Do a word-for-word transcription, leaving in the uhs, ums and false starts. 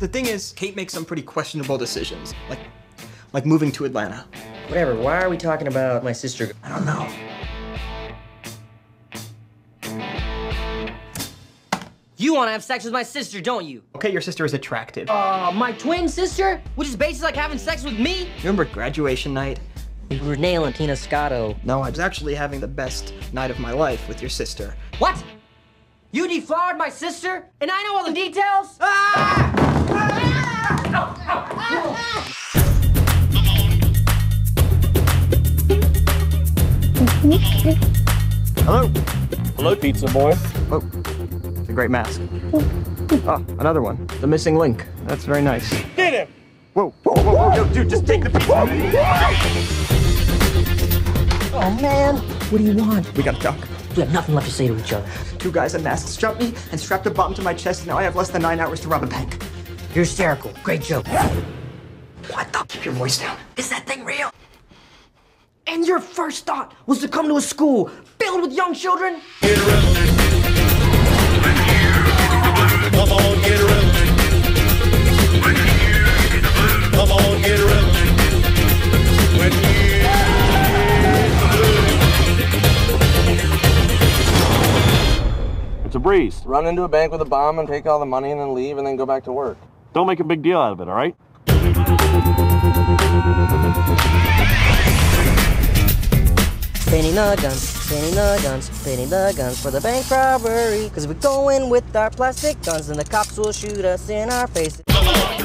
The thing is, Kate makes some pretty questionable decisions, like, like moving to Atlanta. Whatever, why are we talking about my sister? I don't know. You want to have sex with my sister, don't you? Okay, your sister is attractive. Uh, my twin sister? Which is basically like having sex with me? Remember graduation night? We were nailing Tina Scotto. No, I was actually having the best night of my life with your sister. What? You deflowered my sister? And I know all the details? Ah! Hello? Hello, pizza boy. Oh, it's a great mask. Oh, another one. The missing link. That's very nice. Get him! Whoa, whoa, whoa, whoa, yo, dude, just take the pizza. Oh, man. What do you want? We gotta talk. We have nothing left to say to each other. Two guys in masks jumped me and strapped a bomb to my chest, and now I have less than nine hours to rob a bank. You're hysterical. Great joke. What the? Keep your voice down. Is that thing real? And your first thought was to come to a school filled with young children? Get arrested. Come on, get arrested. Come on, get arrested. When you... It's a breeze. Run into a bank with a bomb and take all the money and then leave and then go back to work. Don't make a big deal out of it, all right? Spinning the guns, spinning the guns, spinning the guns for the bank robbery. Cause we go in with our plastic guns and the cops will shoot us in our faces.